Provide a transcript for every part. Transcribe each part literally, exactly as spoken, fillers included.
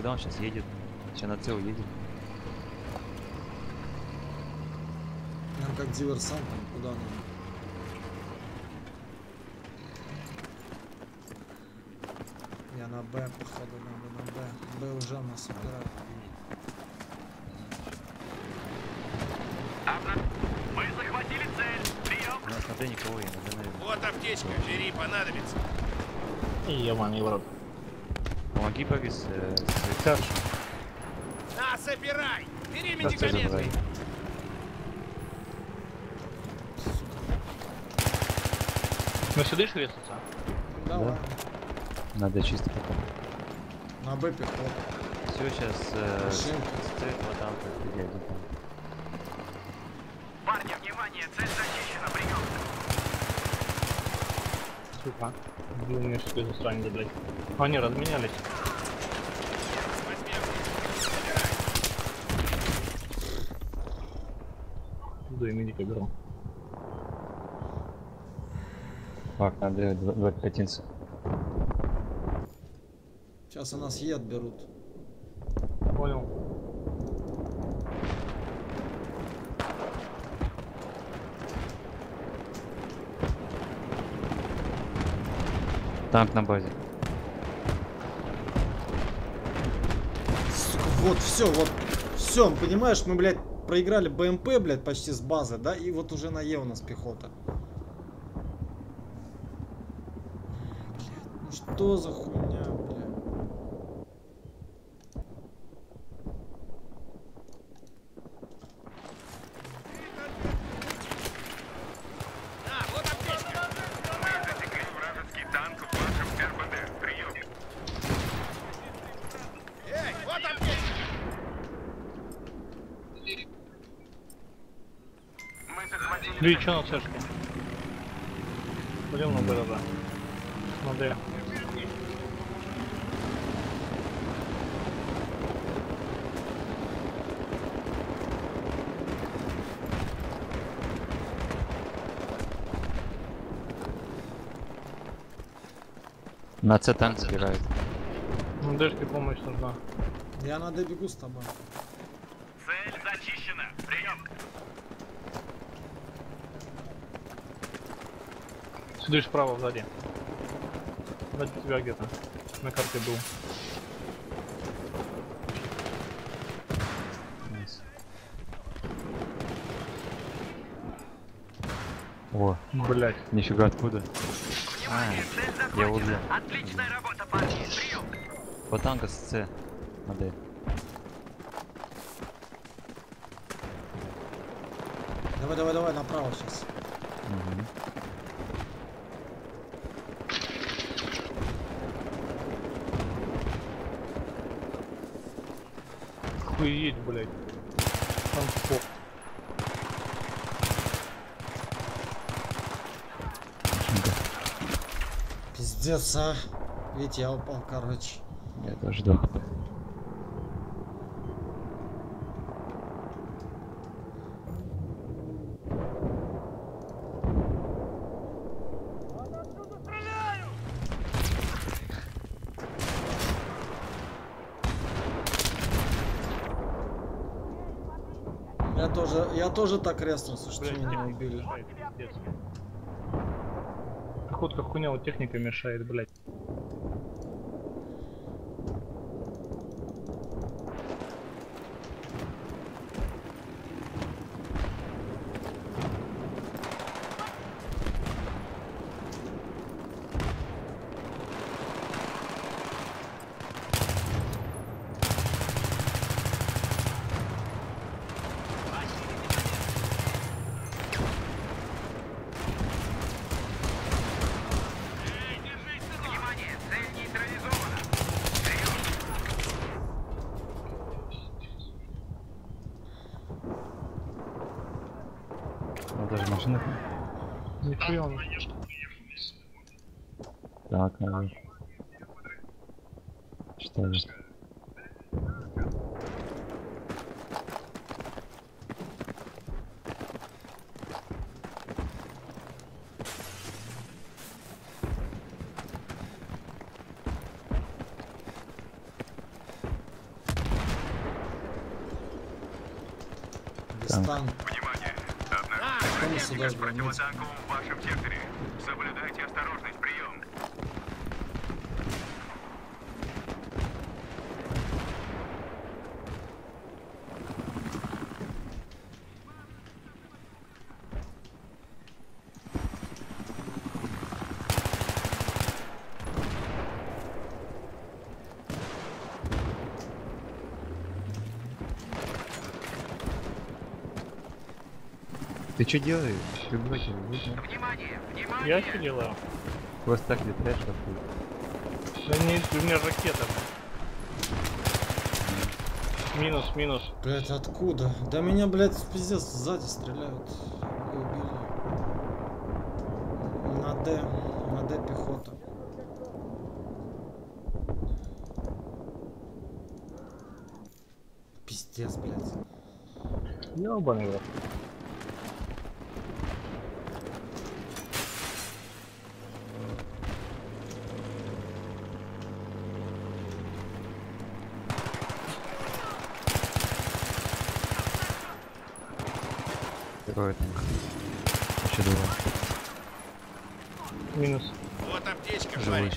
Куда он сейчас едет? Сейчас на С уедет. Нам как диверсантам, куда нам? Я на Б, походу, надо на Б. Б уже нас убирают. Мы захватили цель. Прием. У нас на Д никого нет, на Д, наверное. Вот аптечка, бери, понадобится. Ебаный в рот. Помоги Борис э, с старшим. На, собирай. Бери Сейчас С забирай. медикаменты. Ну сюда швесаться? Давай. Надо чисто потом. На Б пехота. Все, сейчас э, Машинка. стоит вот там, как я иду там. Парни, внимание, цель зачищена, прием. Сука. Блин, мне что за срань, блядь. А, они разменялись. Да и медика беру. Так, надо два пятинца. Сейчас у нас Е отберут. Понял. Танк на базе. Сука, вот, все, вот, все, понимаешь, мы, блядь, проиграли БМП, блядь, почти с базы, да, и вот уже на Е у нас пехота. Блядь, ну что за хуйня, блядь. На, вот аптечка. Мы засекли вражеский танк в вашем эр бэ дэ. Прием. Эй, вот аптечка. Мы захватили Ли, цель. чё на цешке? Пойдем на Б, да. На Д. На С танк забирают. На Дэшке помощь нужна. Я на Д бегу с тобой. Цель зачищена. Прием. Сюда справа, сзади. Сзади тебя где-то. На карте был. Найс. О, Блять. нифига откуда. А, Цель я убил. Отличная работа, парни. Прием. По танка с С. На Д. Давай, давай, давай, направо сейчас. Угу. Хуеть, блять. Там спок. Пиздец, а. Видите, я упал, короче. Я тоже жду. Я тоже, я тоже так резнулся, что Блять, меня техника убили. мешает, пиздец. Походка хуйня, вот техника мешает, блять. Внимание, цель нейтрализована. Прием. Ну, даже машина. Нихуя он. Так, а... Что же? Дагестан. Внимание! Что мы сюда Обнаружили вернуть? противотанковым в вашем секторе. Соблюдайте осторожность. Прием. Ты что делаешь? Ты бросил, выйди. Внимание! Внимание! Я что делаю? Просто так летаешь, как хуй. Да не, у меня ракета. Минус, минус. Блять, откуда? Да меня, блядь, пиздец, сзади стреляют. И убили. На Д. На Д пехота. Пиздец, блядь. Ёбаный рот. Какой там? Еще два. Минус. Вот аптечка, Живой парень. еще.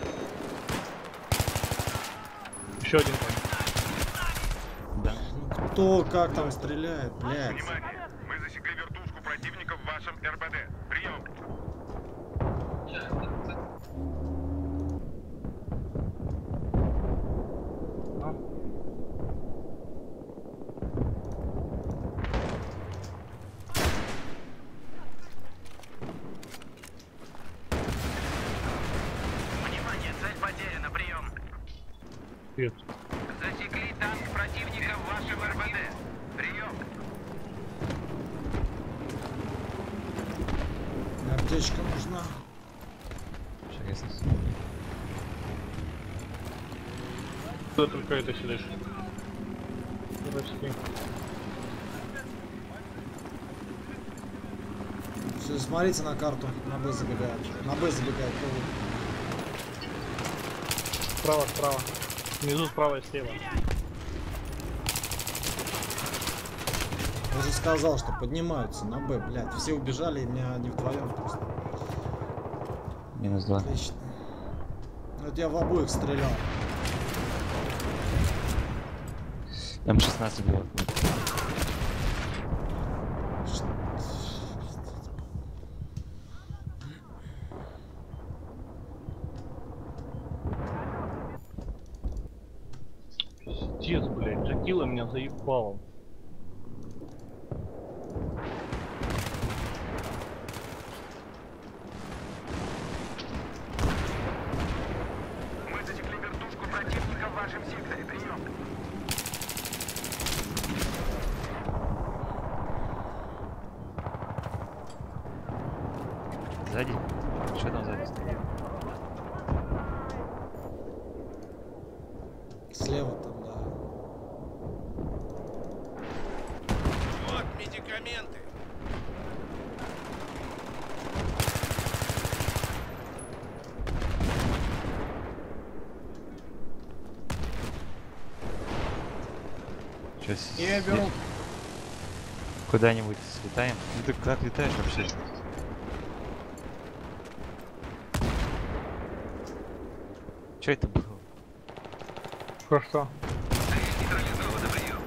Еще один там. Да. Кто как там стреляет, блядь? Внимание! Мы засекли вертушку противника в вашем эр бэ дэ. Прием. Внимание! Цель потеряна. Прием. Привет. Засекли танк противника в вашем эр бэ дэ. Прием. Аптечка нужна. Сейчас. Кто только это сидишь? Здравствуйте. Все, смотрите на карту. На Б забегает. На Б забегает. Справа, справа. Внизу справа и слева. Я же сказал, что поднимаются на Б, блядь. Все убежали, и меня не вдвоем просто. Минус два. Отлично. Вот я в обоих стрелял. М шестнадцать было. Пиздец, блядь. Джекила меня заебал. Мы засекли вертушку противника в вашем секторе. Прием. Сзади? Что там сзади стоит? Слева там, да. Вот медикаменты. Сейчас Я беру. куда-нибудь слетаем. Ну ты как летаешь вообще? Что это было? Хорошо. Нейтрализовано. Прием.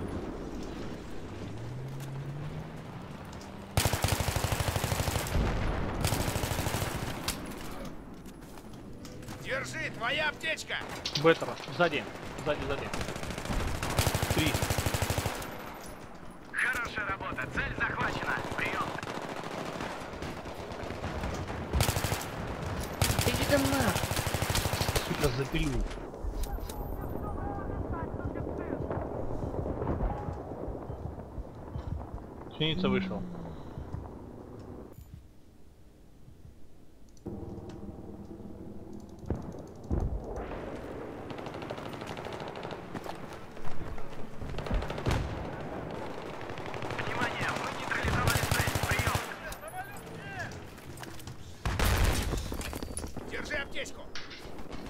Держи, твоя аптечка. Беттер. Сзади. Сзади, сзади. Три. Хорошая работа. Цель захвачена. Прием. Иди ко на. Сука, запилю. Синица вышел. Внимание, мы нейтрализовали цель. Прием. Держи аптечку.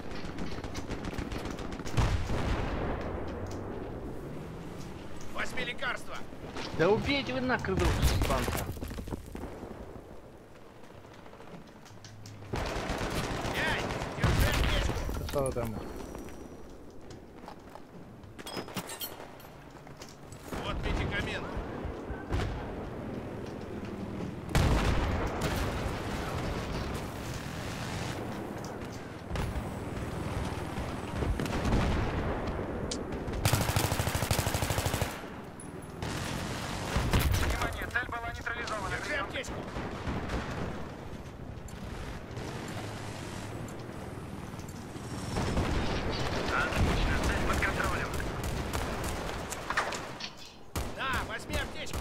Восьми лекарства. Да убейте вы нахрен друг станция. Эй, держи аптечку. Что там? Вот медикамент. Внимание, цель была нейтрализована. Держи аптечку. Отлично, цель под контролем. На, возьми аптечку.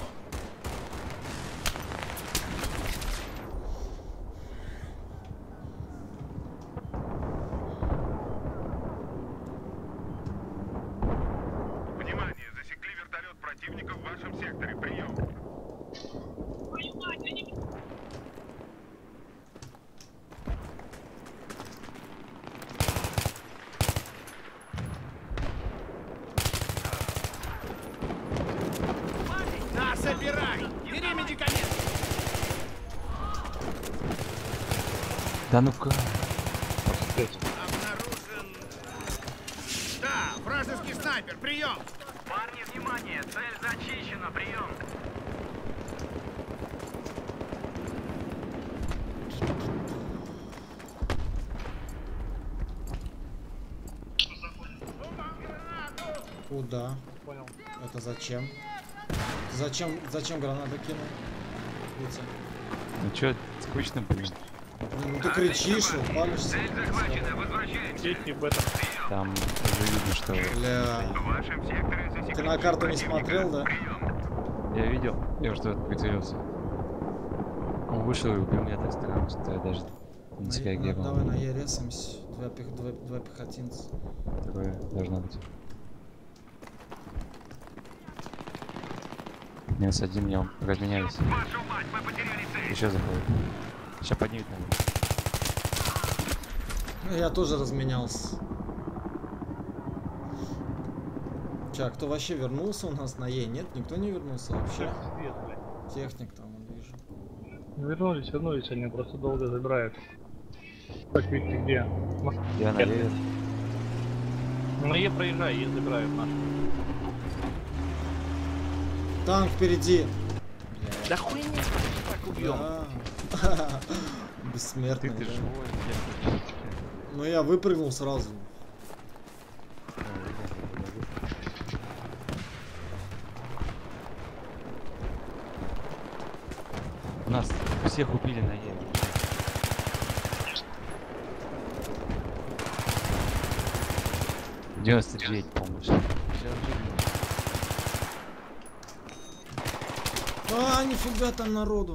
Внимание, засекли вертолет противника в вашем секторе. Прием. На, собирай. Бери медикамент. Да ну-ка. Обнаружен. Да, вражеский снайпер. Прием. Парни, внимание, цель зачищена. Прием. Куда? Понял. Это зачем? Зачем, зачем гранату кинул? Витя? Ну чё, скучно, блин. Ну ты кричишь, палишься. Цель захвачена. Возвращаемся. Дети в этом. Там уже видно, что... Бля. В вашем секторе засекли Ты на карту не противника. смотрел, да? Прием. Я видел, я уже прицелился. Он вышел и убил меня так странно, что я даже не На- среагировал. на- Давай на Е ресимся. Два, пех- два, два пехотинца. Такое должно быть. Минус один, мне разменялись. Вашу мать, мы потеряли цель. Еще заходит. Сейчас поднимет надо. Ну, я тоже разменялся. Ча, кто вообще вернулся у нас на Е? Нет, никто не вернулся вообще. Свет, блядь. Техник там, он вижу. Вернулись, вернулись, они просто долго забирают. Как видите, где? Я надеюсь. Ну Е проезжай, Е забирают наши. Танк впереди. Да хуйня, так убьем. Да. Бессмертный. Ты, ты да. живой, я... Ну я выпрыгнул сразу. У нас всех убили на Е. девяносто девять, по-моему, все. А, нифига там народу.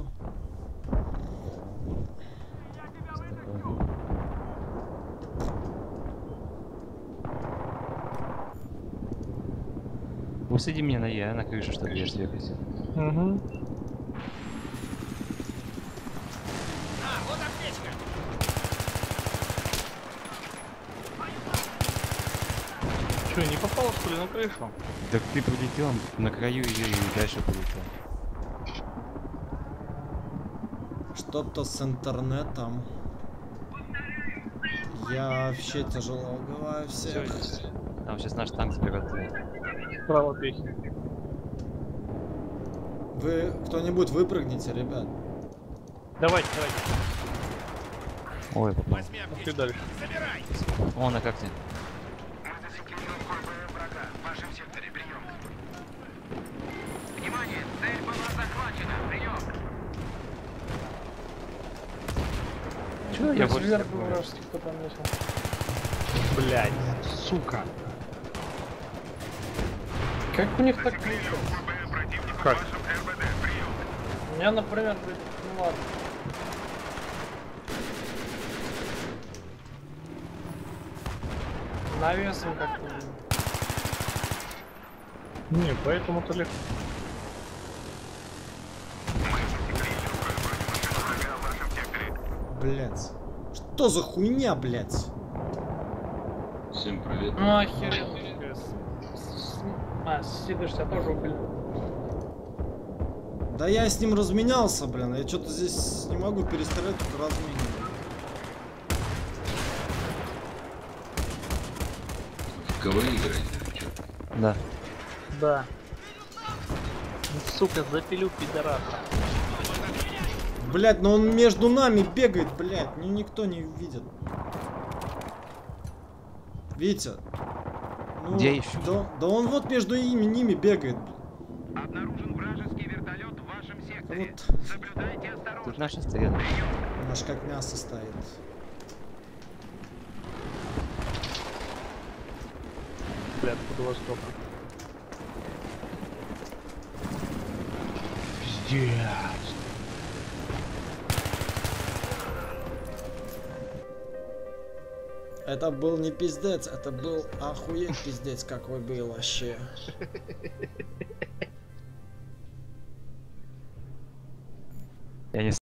Усади меня на Е, на крышу, чтобы я съехать. Угу. На, вот аптечка. Че, не попал что ли на крышу? Так ты полетел на краю ее и дальше полетел. Что-то с интернетом. Я вообще тяжело убиваю Все, всех. там сейчас наш танк заберет. Справа песня. Вы кто-нибудь выпрыгните, ребят. Давайте, давайте. Ой, попал. Возьми Пошли аптечку. дальше. Собирай. О, на карте. Мы засекли легкую БМ врага. В вашем секторе. Прием. Внимание, цель была захвачена. Прием. Чё, я больше вверх так говорю. вражеский кто-то месил. Блять, сука. Как у них так Засекли получилось? легкую БМ противника в Как? вашем эр бэ дэ. Прием. У меня, например, блядь, ну ладно. Навесом как-то. Не, поэтому-то легко. Мы засекли легкую бронемашину врага в вашем секторе. Блять. Что за хуйня, блять? Всем привет. Ну охеренно. А, сидишься тоже убили. Да я с ним разменялся, блин. Я что-то здесь не могу перестрелять, тут размениваю. В КВ играете? Да. Да. Ну, сука, запилю пидораса. Блять, но он между нами бегает, блять. Ну никто не видит. Витя. Ну, Где ищу? Да, да он вот между ими, ними бегает. Обнаружен вражеский вертолет в вашем секторе. Вот. Соблюдайте Тут осторожность. наши стоят. Наш как мясо стоит. Бля, откуда у вас столько? Пиздец. Это был не пиздец, это был охуеть пиздец, какой был вообще. Я не